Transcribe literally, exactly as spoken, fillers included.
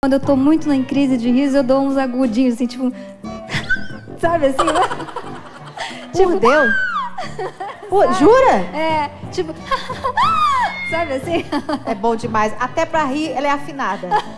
Quando eu tô muito em crise de riso, eu dou uns agudinhos, assim, tipo... Sabe assim, né? Por tipo, Deus! Pô, jura? É, tipo... Sabe assim? É bom demais. Até pra rir, ela é afinada.